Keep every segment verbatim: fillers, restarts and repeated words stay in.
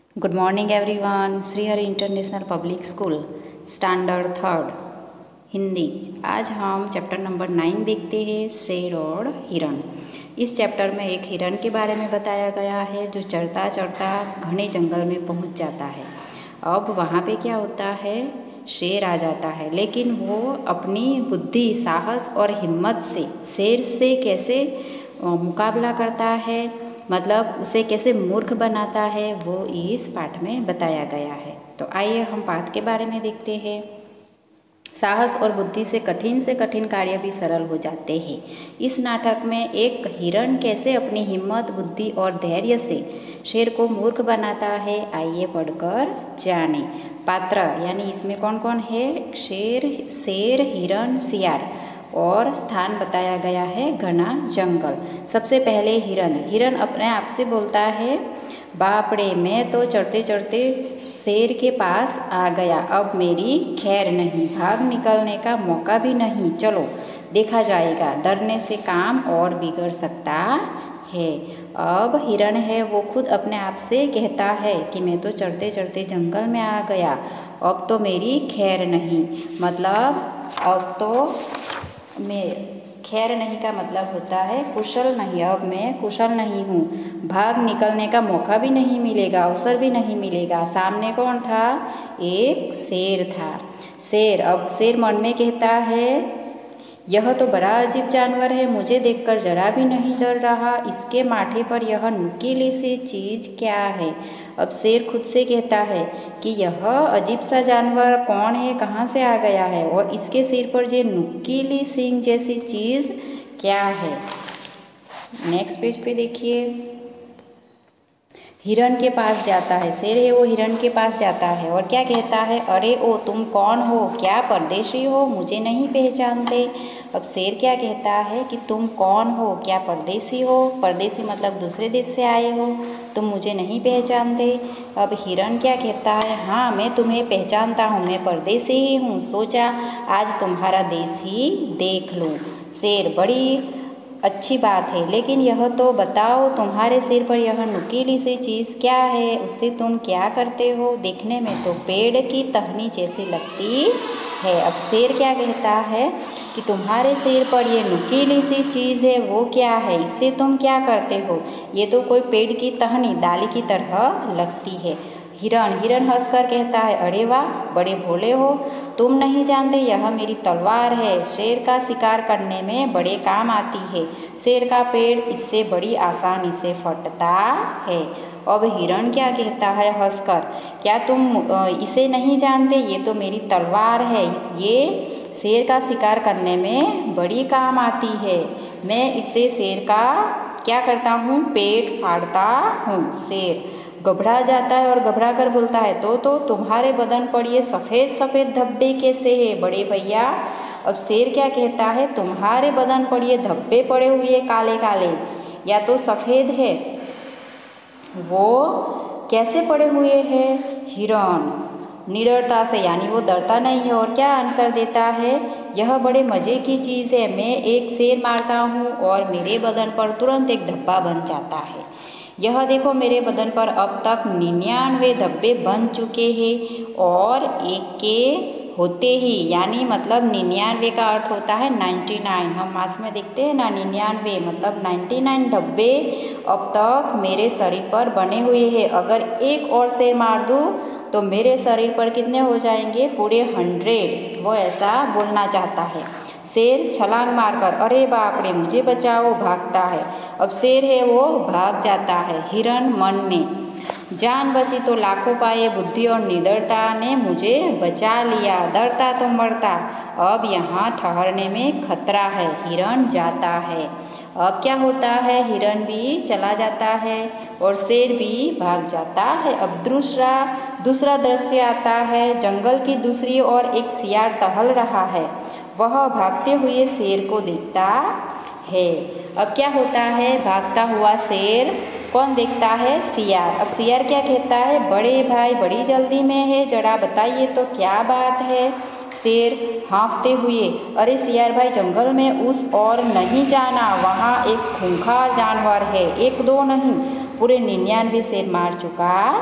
Good morning everyone. Shrihari international public school standard third Hindi. आज हम chapter number nine देखते हैं, शेर और हिरण। इस चैप्टर में एक हिरण के बारे में बताया गया है जो चरता चरता घने जंगल में पहुंच जाता है। अब वहाँ पे क्या होता है, शेर आ जाता है, लेकिन वो अपनी बुद्धि, साहस और हिम्मत से शेर से कैसे मुकाबला करता है, मतलब उसे कैसे मूर्ख बनाता है, वो इस पाठ में बताया गया है। तो आइए हम पाठ के बारे में देखते हैं। साहस और बुद्धि से कठिन से कठिन कार्य भी सरल हो जाते हैं। इस नाटक में एक हिरण कैसे अपनी हिम्मत, बुद्धि और धैर्य से शेर को मूर्ख बनाता है, आइए पढ़कर जाने। पात्र यानी इसमें कौन कौन है, शेर, शेर, हिरण, सियार, और स्थान बताया गया है घना जंगल। सबसे पहले हिरण हिरण अपने आप से बोलता है, बाप रे, मैं तो चढ़ते चढ़ते शेर के पास आ गया, अब मेरी खैर नहीं, भाग निकलने का मौका भी नहीं, चलो देखा जाएगा, डरने से काम और बिगड़ सकता है। अब हिरण है वो खुद अपने आप से कहता है कि मैं तो चढ़ते चढ़ते जंगल में आ गया, अब तो मेरी खैर नहीं, मतलब अब तो मैं, खैर नहीं का मतलब होता है कुशल नहीं, अब मैं कुशल नहीं हूँ, भाग निकलने का मौका भी नहीं मिलेगा, अवसर भी नहीं मिलेगा। सामने कौन था, एक शेर था। शेर अब शेर मन में कहता है, यह तो बड़ा अजीब जानवर है, मुझे देखकर जरा भी नहीं डर रहा, इसके माथे पर यह नुकीली सी चीज़ क्या है। अब शेर खुद से कहता है कि यह अजीब सा जानवर कौन है, कहाँ से आ गया है, और इसके सिर पर ये नुकीली सींग जैसी चीज़ क्या है। नेक्स्ट पेज पे देखिए। हिरण के पास जाता है, शेर है वो हिरण के पास जाता है और क्या कहता है, अरे ओ तुम कौन हो, क्या परदेशी हो, मुझे नहीं पहचानते। अब शेर क्या कहता है कि तुम कौन हो, क्या परदेसी हो, परदेसी मतलब दूसरे देश से आए हो, तुम मुझे नहीं पहचानते। अब हिरण क्या कहता है, हाँ मैं तुम्हें पहचानता हूँ, मैं परदेसी ही हूँ, सोचा आज तुम्हारा देश ही देख लूँ। शेर, बड़ी अच्छी बात है, लेकिन यह तो बताओ तुम्हारे सिर पर यह नुकीली सी चीज़ क्या है, उससे तुम क्या करते हो, देखने में तो पेड़ की टहनी जैसी लगती है। अब शेर क्या कहता है कि तुम्हारे सिर पर ये नुकीली सी चीज़ है, वो क्या है, इससे तुम क्या करते हो, ये तो कोई पेड़ की टहनी, डाली की तरह लगती है। हिरण हिरण हंसकर कहता है, अरे वाह, बड़े भोले हो, तुम नहीं जानते यह मेरी तलवार है, शेर का शिकार करने में बड़े काम आती है, शेर का पेड़ इससे बड़ी आसानी से फटता है। अब हिरण क्या कहता है हंसकर, क्या तुम इसे नहीं जानते, ये तो मेरी तलवार है, ये शेर का शिकार करने में बड़ी काम आती है, मैं इससे शेर का क्या करता हूँ, पेट फाड़ता हूँ। शेर घबरा जाता है और घबरा कर बोलता है, तो तो तुम्हारे बदन पर ये सफ़ेद सफ़ेद धब्बे कैसे है बड़े भैया। अब शेर क्या कहता है, तुम्हारे बदन पर ये धब्बे पड़े हुए काले काले या तो सफ़ेद है, वो कैसे पड़े हुए हैं। हिरण निडरता से, यानी वो डरता नहीं है, और क्या आंसर देता है, यह बड़े मज़े की चीज़ है, मैं एक शेर मारता हूँ और मेरे बदन पर तुरंत एक धब्बा बन जाता है, यह देखो मेरे बदन पर अब तक निन्यानवे धब्बे बन चुके हैं, और एक के होते ही, यानी मतलब निन्यानवे का अर्थ होता है नाइन्टी नाइन, हम मास में देखते हैं ना, निन्यानवे मतलब नाइन्टी नाइन धब्बे अब तक मेरे शरीर पर बने हुए हैं, अगर एक और शेर मार दूँ तो मेरे शरीर पर कितने हो जाएंगे, पूरे हंड्रेड, वो ऐसा बोलना चाहता है। शेर छलांग मारकर, अरे बाप रे, मुझे बचाओ, भागता है। अब शेर है वो भाग जाता है। हिरण मन में, जान बची तो लाखों पाए, बुद्धि और निडरता ने मुझे बचा लिया, डरता तो मरता, अब यहाँ ठहरने में खतरा है। हिरण जाता है। अब क्या होता है, हिरण भी चला जाता है और शेर भी भाग जाता है। अब दूसरा दूसरा दृश्य आता है, जंगल की दूसरी ओर एक सियार टहल रहा है, वह भागते हुए शेर को देखता है। अब क्या होता है, भागता हुआ शेर कौन देखता है, सियार। अब सियार क्या कहता है, बड़े भाई बड़ी जल्दी में है, जरा बताइए तो क्या बात है। शेर हाँफते हुए, अरे सियार भाई, जंगल में उस और नहीं जाना, वहाँ एक खूंखार जानवर है, एक दो नहीं पूरे निन्यानवे शेर मार चुका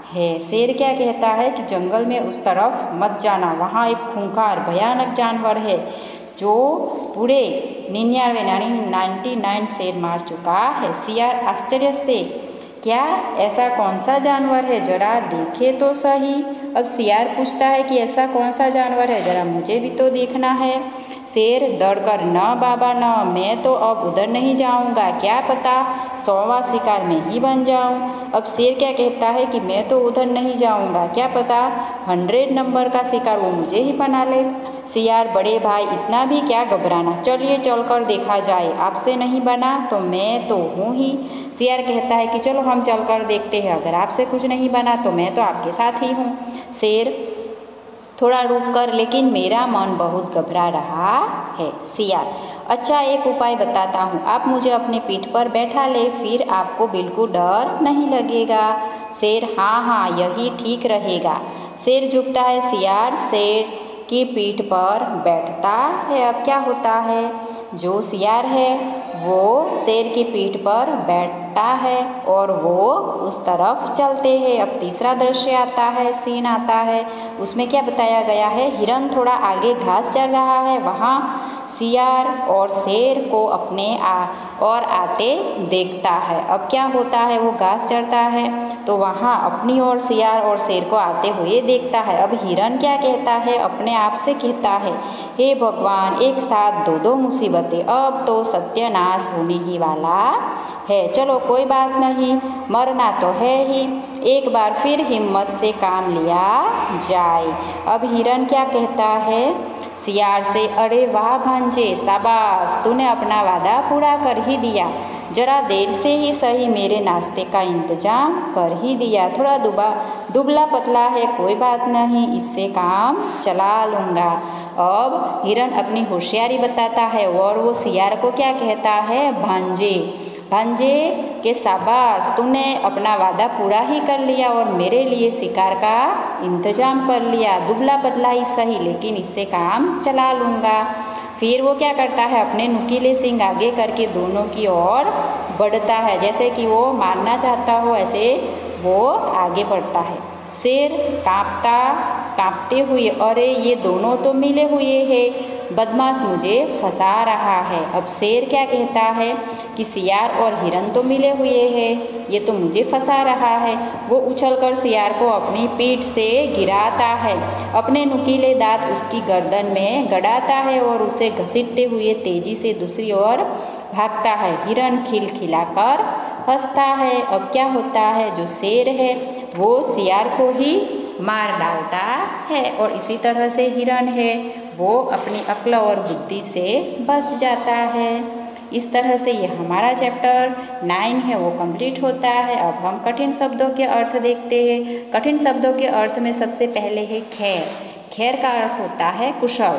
है। शेर क्या कहता है कि जंगल में उस तरफ मत जाना, वहाँ एक खूंखार भयानक जानवर है जो पूरे निन्यानवे यानी नाइन्टी नाइन शेर मार चुका है। सियार आश्चर्य से, क्या ऐसा कौन सा जानवर है, जरा देखे तो सही। अब सियार पूछता है कि ऐसा कौन सा जानवर है, जरा मुझे भी तो देखना है। शेर दौड़कर, न बाबा न, मैं तो अब उधर नहीं जाऊंगा, क्या पता सौवां शिकार में ही बन जाऊं। अब शेर क्या कहता है कि मैं तो उधर नहीं जाऊंगा, क्या पता हंड्रेड नंबर का शिकार वो मुझे ही बना ले। सियार, बड़े भाई इतना भी क्या घबराना, चलिए चलकर देखा जाए, आपसे नहीं बना तो मैं तो हूँ ही। सियार कहता है कि चलो हम चलकर देखते हैं, अगर आपसे कुछ नहीं बना तो मैं तो आपके साथ ही हूँ। शेर, थोड़ा रुक कर, लेकिन मेरा मन बहुत घबरा रहा है। सियार, अच्छा एक उपाय बताता हूँ, आप मुझे अपनी पीठ पर बैठा ले, फिर आपको बिल्कुल डर नहीं लगेगा। शेर, हाँ हाँ यही ठीक रहेगा। शेर झुकता है, सियार शेर की पीठ पर बैठता है। अब क्या होता है, जो सियार है वो शेर की पीठ पर बैठता है और वो उस तरफ चलते हैं। अब तीसरा दृश्य आता है, सीन आता है, उसमें क्या बताया गया है, हिरन थोड़ा आगे घास चर रहा है, वहाँ सियार और शेर को अपने आ और आते देखता है। अब क्या होता है, वो घास चरता है तो वहाँ अपनी ओर सियार और शेर को आते हुए देखता है। अब हिरन क्या कहता है, अपने आप से कहता है, हे भगवान, एक साथ दो दो मुसीबतें, अब तो सत्यानाश होने ही वाला है। चलो कोई बात नहीं, मरना तो है ही, एक बार फिर हिम्मत से काम लिया जाए। अब हिरन क्या कहता है सियार से, अरे वाह भांजे, शाबाश, तूने अपना वादा पूरा कर ही दिया, जरा देर से ही सही मेरे नाश्ते का इंतजाम कर ही दिया। थोड़ा दुबा दुबला पतला है, कोई बात नहीं, इससे काम चला लूँगा। अब हिरन अपनी होशियारी बताता है और वो सियार को क्या कहता है, भांजे, भांजे के शाबाश, तूने अपना वादा पूरा ही कर लिया और मेरे लिए शिकार का इंतजाम कर लिया, दुबला पतला ही सही लेकिन इससे काम चला लूँगा। फिर वो क्या करता है, अपने नुकीले सींग आगे करके दोनों की ओर बढ़ता है, जैसे कि वो मारना चाहता हो ऐसे वो आगे बढ़ता है। शेर कांपता कांपते हुए, अरे ये दोनों तो मिले हुए हैं, बदमाश मुझे फंसा रहा है। अब शेर क्या कहता है कि सियार और हिरन तो मिले हुए हैं, ये तो मुझे फंसा रहा है। वो उछलकर सियार को अपनी पीठ से गिराता है, अपने नुकीले दांत उसकी गर्दन में गड़ाता है और उसे घसीटते हुए तेजी से दूसरी ओर भागता है। हिरन खिलखिलाकर हंसता है। अब क्या होता है, जो शेर है वो सियार को ही मार डालता है और इसी तरह से हिरन है वो अपनी अक्ल और बुद्धि से बच जाता है। इस तरह से ये हमारा चैप्टर नाइन है वो कंप्लीट होता है। अब हम कठिन शब्दों के अर्थ देखते हैं। कठिन शब्दों के अर्थ में सबसे पहले है खैर। खैर का अर्थ होता है कुशल।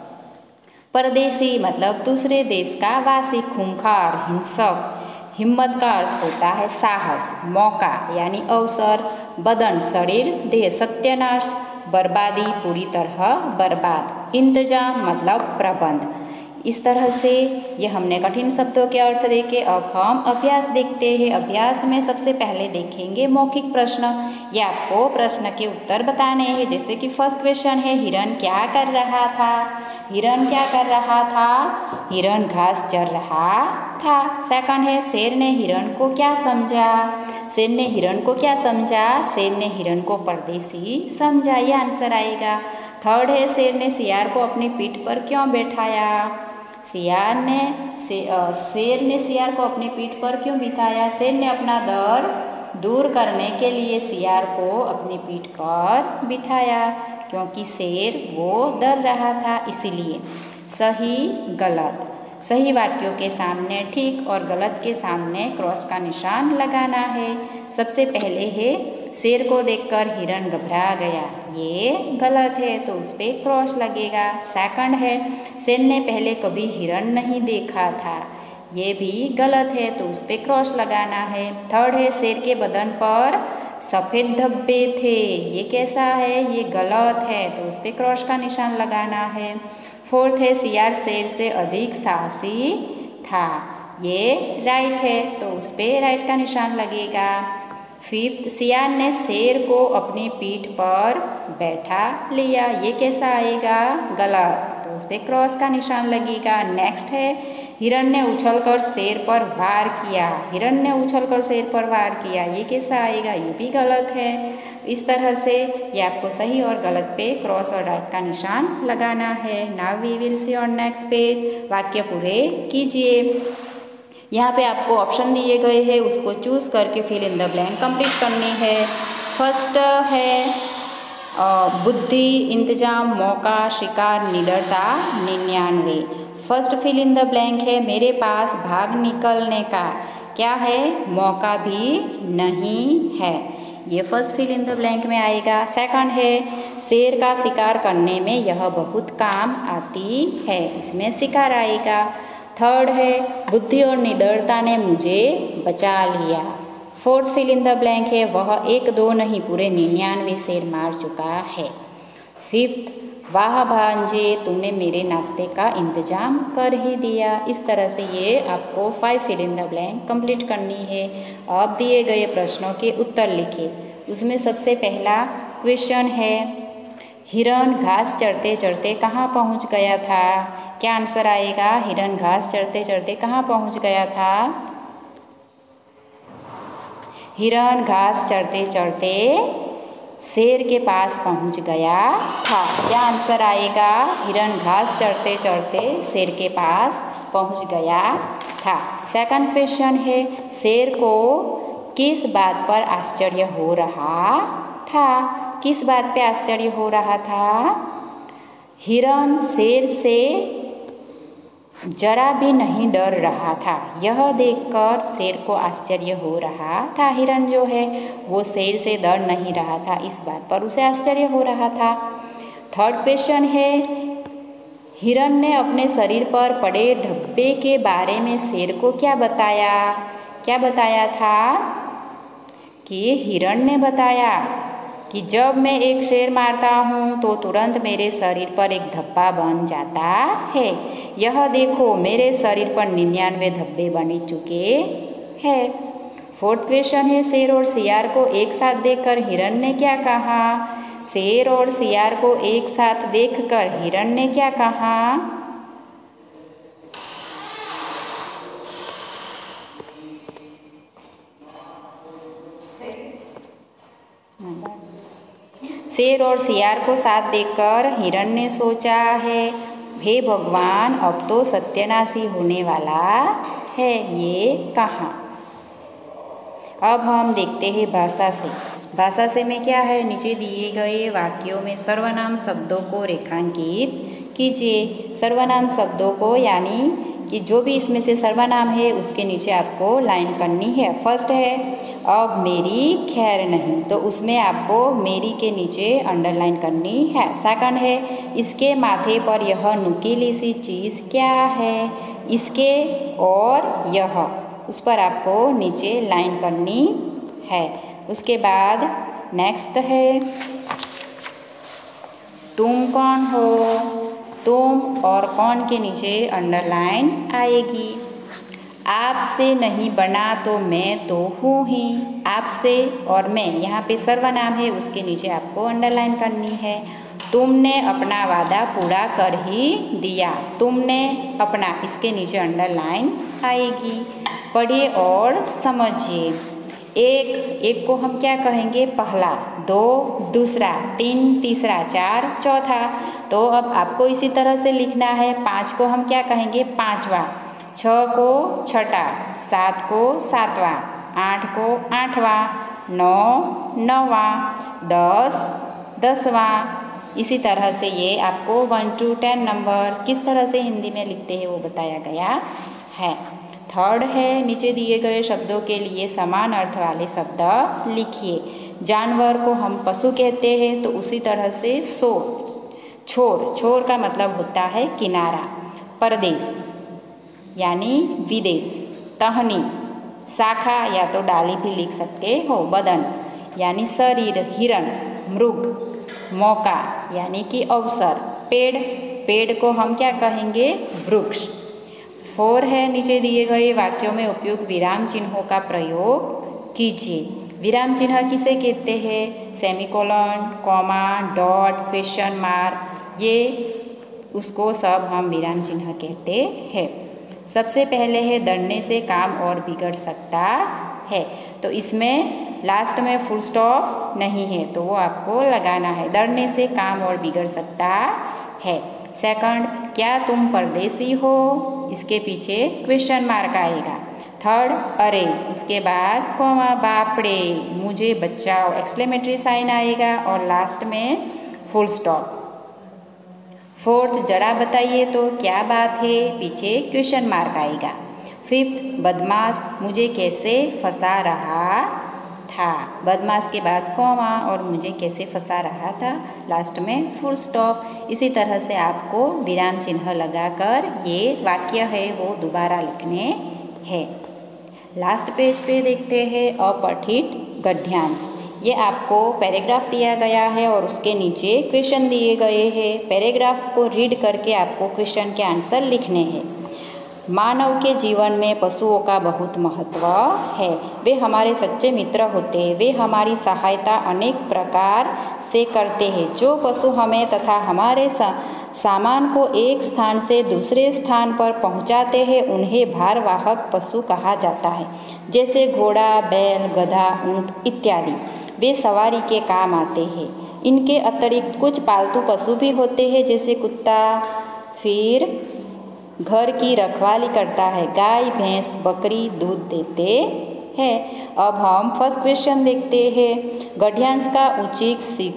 परदेसी मतलब दूसरे देश का वासी। खूंखार, हिंसक। हिम्मत का अर्थ होता है साहस, मौका यानी अवसर। बदन शरीर, देह। सत्यानाश बर्बादी, पूरी तरह बर्बाद। इंतजाम मतलब प्रबंध। इस तरह से ये हमने कठिन शब्दों के अर्थ देखे। अब हम अभ्यास देखते हैं। अभ्यास में सबसे पहले देखेंगे मौखिक प्रश्न। ये आपको प्रश्न के उत्तर बताने हैं। जैसे कि फर्स्ट क्वेश्चन है, हिरन क्या कर रहा था। हिरन क्या कर रहा था, हिरन घास चर रहा था। सेकंड है, शेर ने हिरन को क्या समझा। शेर ने हिरन को क्या समझा, शेर ने हिरन को परदेसी समझा। ये आंसर आएगा। थर्ड है, शेर ने सियार को अपनी पीठ पर क्यों बैठाया। सियार ने से, शेर ने सियार को अपनी पीठ पर क्यों बिठाया। शेर ने अपना डर दूर करने के लिए सियार को अपनी पीठ पर बिठाया, क्योंकि शेर वो डर रहा था इसीलिए। सही गलत। सही वाक्यों के सामने ठीक और गलत के सामने क्रॉस का निशान लगाना है। सबसे पहले है, शेर को देखकर हिरन घबरा गया। ये गलत है तो उस पर क्रॉस लगेगा। सेकंड है, शेर ने पहले कभी हिरन नहीं देखा था। ये भी गलत है तो उस पर क्रॉस लगाना है। थर्ड है, शेर के बदन पर सफ़ेद धब्बे थे। ये कैसा है, ये गलत है तो उस पर क्रॉस का निशान लगाना है। फोर्थ है, सियार शेर से अधिक साहसी था। ये राइट है तो उस पर राइट का निशान लगेगा। फिफ्थ, सियान ने शेर को अपनी पीठ पर बैठा लिया। ये कैसा आएगा? गलत, तो उस पर क्रॉस का निशान लगेगा। नेक्स्ट है, हिरण ने उछलकर शेर पर वार किया। हिरण ने उछलकर शेर पर वार किया, ये कैसा आएगा? ये भी गलत है। इस तरह से ये आपको सही और गलत पे क्रॉस और डॉट का निशान लगाना है। Now we will see on next page. वाक्य पूरे कीजिए। यहाँ पे आपको ऑप्शन दिए गए हैं, उसको चूज करके fill in the blank complete करनी है। फर्स्ट है बुद्धि, इंतजाम, मौका, शिकार, निडरता, निन्यानवे। First fill in the blank है मेरे पास भाग निकलने का, क्या है? मौका भी नहीं है, ये first fill in the blank में आएगा। सेकंड है शेर का शिकार करने में यह बहुत काम आती है, इसमें शिकार आएगा। थर्ड है बुद्धि और निडरता ने मुझे बचा लिया। Fourth fill in the blank है वह एक दो नहीं पूरे निन्यानवे शेर मार चुका है। फिफ्थ, वाह भांजे तुमने मेरे नाश्ते का इंतजाम कर ही दिया। इस तरह से ये आपको five fill in the blank complete करनी है। अब दिए गए प्रश्नों के उत्तर लिखिए। उसमें सबसे पहला क्वेश्चन है, हिरण घास चढ़ते चढ़ते कहाँ पहुँच गया था? क्या आंसर आएगा? हिरण घास चढ़ते चढ़ते कहाँ पहुँच गया था? हिरण घास चढ़ते चढ़ते शेर के पास पहुंच गया था। क्या आंसर आएगा? हिरण घास चढ़ते चढ़ते शेर के पास पहुंच गया था। सेकंड क्वेश्चन है, शेर को किस बात पर आश्चर्य हो रहा था? किस बात पे आश्चर्य हो रहा था? हिरण शेर से जरा भी नहीं डर रहा था, यह देखकर शेर को आश्चर्य हो रहा था। हिरण जो है वो शेर से डर नहीं रहा था, इस बात पर उसे आश्चर्य हो रहा था। थर्ड क्वेश्चन है, हिरण ने अपने शरीर पर पड़े धब्बे के बारे में शेर को क्या बताया? क्या बताया था? कि हिरण ने बताया कि जब मैं एक शेर मारता हूँ तो तुरंत मेरे शरीर पर एक धब्बा बन जाता है। यह देखो मेरे शरीर पर निन्यानवे धब्बे बन चुके हैं। फोर्थ क्वेश्चन है, शेर और सियार को एक साथ देखकर हिरण ने क्या कहा? शेर और सियार को एक साथ देखकर हिरण ने क्या कहा? शेर और सियार को साथ देखकर हिरण ने सोचा है, हे भगवान अब तो सत्यानाशी होने वाला है, ये कहाँ? अब हम देखते हैं भाषा से। भाषा से में क्या है, नीचे दिए गए वाक्यों में सर्वनाम शब्दों को रेखांकित कीजिए। सर्वनाम शब्दों को यानी कि जो भी इसमें से सर्वनाम है उसके नीचे आपको लाइन करनी है। फर्स्ट है अब मेरी खैर नहीं, तो उसमें आपको मेरी के नीचे अंडरलाइन करनी है। सेकंड है इसके माथे पर यह नुकीली सी चीज़ क्या है? इसके और यह, उस पर आपको नीचे लाइन करनी है। उसके बाद नेक्स्ट है तुम कौन हो? तुम और कौन के नीचे अंडरलाइन आएगी। आपसे नहीं बना तो मैं तो हूँ ही। आपसे और मैं यहाँ पे सर्वनाम है, उसके नीचे आपको अंडरलाइन करनी है। तुमने अपना वादा पूरा कर ही दिया। तुमने अपना, इसके नीचे अंडरलाइन आएगी। पढ़िए और समझिए। एक एक को हम क्या कहेंगे? पहला। दो दूसरा, तीन तीसरा, चार चौथा। तो अब आपको इसी तरह से लिखना है। पाँच को हम क्या कहेंगे? पाँचवा। छः को छठा, सात को सातवां, आठ को आठवां, नौ नौवां, दस दसवां। इसी तरह से ये आपको वन टू टेन नंबर किस तरह से हिंदी में लिखते हैं वो बताया गया है। थर्ड है नीचे दिए गए शब्दों के लिए समान अर्थ वाले शब्द लिखिए। जानवर को हम पशु कहते हैं तो उसी तरह से शोर, छोर, छोर का मतलब होता है किनारा। परदेश यानी विदेश। टहनी, शाखा या तो डाली भी लिख सकते हो। बदन यानी शरीर। हिरण, मृग। मौका यानी कि अवसर। पेड़, पेड़ को हम क्या कहेंगे? वृक्ष। फोर है नीचे दिए गए वाक्यों में उपयुक्त विराम चिन्हों का प्रयोग कीजिए। विराम चिन्ह किसे कहते हैं? Semicolon, comma, dot, question mark, ये उसको सब हम विराम चिन्ह कहते हैं। सबसे पहले है डरने से काम और बिगड़ सकता है, तो इसमें लास्ट में फुल स्टॉप नहीं है तो वो आपको लगाना है। डरने से काम और बिगड़ सकता है। सेकंड, क्या तुम परदेसी हो? इसके पीछे क्वेश्चन मार्क आएगा। थर्ड, अरे, उसके बाद कॉमा, बापड़े, मुझे बचाओ, एक्सक्लेमेटरी साइन आएगा और लास्ट में फुल स्टॉप। फोर्थ, जरा बताइए तो क्या बात है? पीछे क्वेश्चन मार्क आएगा। फिफ्थ, बदमाश मुझे कैसे फंसा रहा था? बदमाश के बाद कॉमा और मुझे कैसे फंसा रहा था, लास्ट में फुल स्टॉप। इसी तरह से आपको विराम चिन्ह लगाकर ये वाक्य है वो दोबारा लिखने हैं। लास्ट पेज पे देखते हैं अपठित गद्यांश। ये आपको पैराग्राफ दिया गया है और उसके नीचे क्वेश्चन दिए गए हैं। पैराग्राफ को रीड करके आपको क्वेश्चन के आंसर लिखने हैं। मानव के जीवन में पशुओं का बहुत महत्व है। वे हमारे सच्चे मित्र होते हैं। वे हमारी सहायता अनेक प्रकार से करते हैं। जो पशु हमें तथा हमारे सा, सामान को एक स्थान से दूसरे स्थान पर पहुंचाते हैं उन्हें भारवाहक पशु कहा जाता है। जैसे घोड़ा, बैल, गधा, ऊंट इत्यादि वे सवारी के काम आते हैं। इनके अतिरिक्त कुछ पालतू पशु भी होते हैं जैसे कुत्ता, फिर घर की रखवाली करता है। गाय, भैंस, बकरी दूध देते हैं। अब हम फर्स्ट क्वेश्चन देखते हैं। गद्यांश का उचित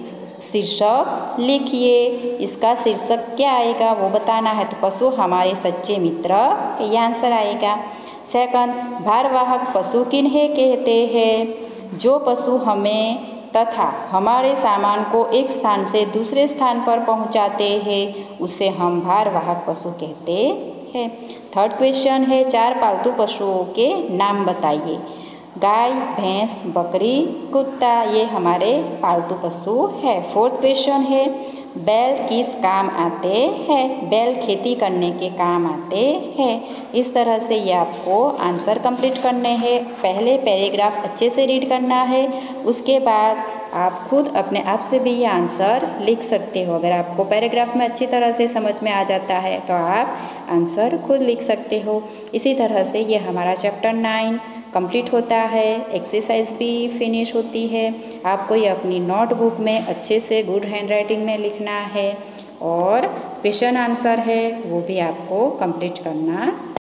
शीर्षक लिखिए। इसका शीर्षक क्या आएगा वो बताना है, तो पशु हमारे सच्चे मित्र, ये आंसर आएगा। सेकंड, भारवाहक पशु किन्हें कहते हैं? जो पशु हमें तथा हमारे सामान को एक स्थान से दूसरे स्थान पर पहुंचाते हैं उसे हम भारवाहक पशु कहते हैं। थर्ड क्वेश्चन है, चार पालतू पशुओं के नाम बताइए। गाय, भैंस, बकरी, कुत्ता, ये हमारे पालतू पशु है। फोर्थ क्वेश्चन है, बैल किस काम आते हैं? बैल खेती करने के काम आते हैं। इस तरह से ये आपको आंसर कंप्लीट करने हैं। पहले पैराग्राफ अच्छे से रीड करना है, उसके बाद आप खुद अपने आप से भी ये आंसर लिख सकते हो। अगर आपको पैराग्राफ में अच्छी तरह से समझ में आ जाता है तो आप आंसर खुद लिख सकते हो। इसी तरह से ये हमारा चैप्टर नाइन कंप्लीट होता है। एक्सरसाइज भी फिनिश होती है। आपको ये अपनी नोटबुक में अच्छे से गुड हैंडराइटिंग में लिखना है और क्वेश्चन आंसर है वो भी आपको कंप्लीट करना